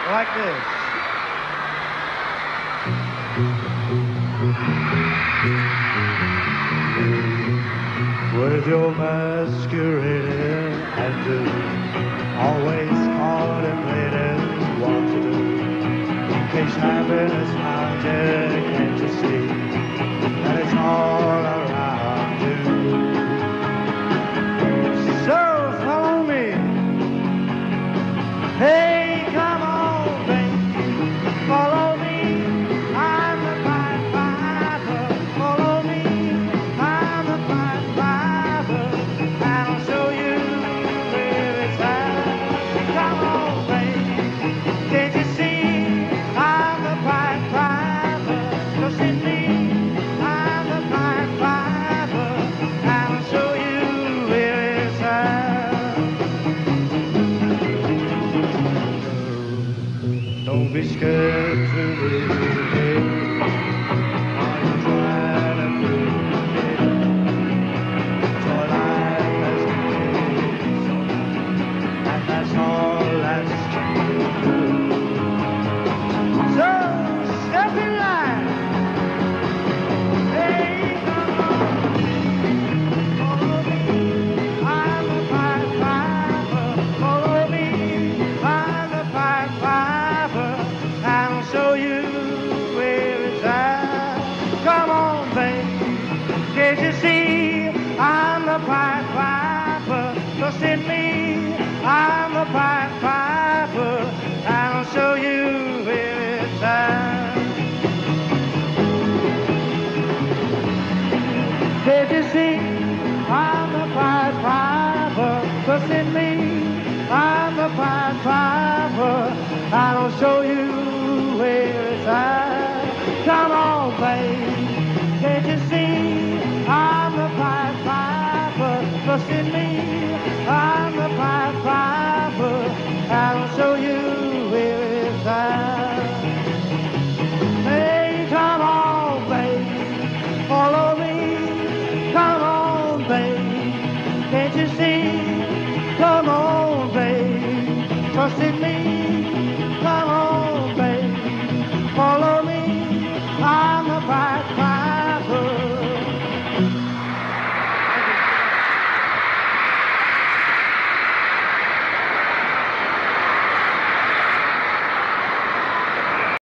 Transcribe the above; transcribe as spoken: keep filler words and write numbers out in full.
Like this. With your masquerading and do, always contemplating what to do. In case happiness mounted, can't you see that it's all around you? So follow me. Hey, come on, baby, follow me. I'm the Pied Piper. Follow me. I'm the Pied Piper. And I'll show you where it's at. Come on, baby, can't you see? I'm the Pied Piper. Just in me. I'm the Pied Piper. And I'll show you where it's at. Don't be scared to leave me. Are you trying to prove it? Your life has been so nice, and that's all that's true. So step in line. Hey, come on, follow me. I'm the Pied Piper. Follow me. I'm the Pied Piper. And I'll show you where it's at. Come on, baby, can't you see? I'm the Pied Piper. Trust in me. I'm the Pied Piper. And I'll show you where it's at. Can't you see? I'm the Pied Piper. Trust in me. I'm the Pied Piper. And I'll show you where it's at. Come on, babe. Can't you see? I'm the Pied Piper. Trust in me. I'm the Pied Piper. And I'll show you where it's at. Hey, come on, babe. Follow me. Come on, babe. Can't you see? Come on, babe. Trust in me.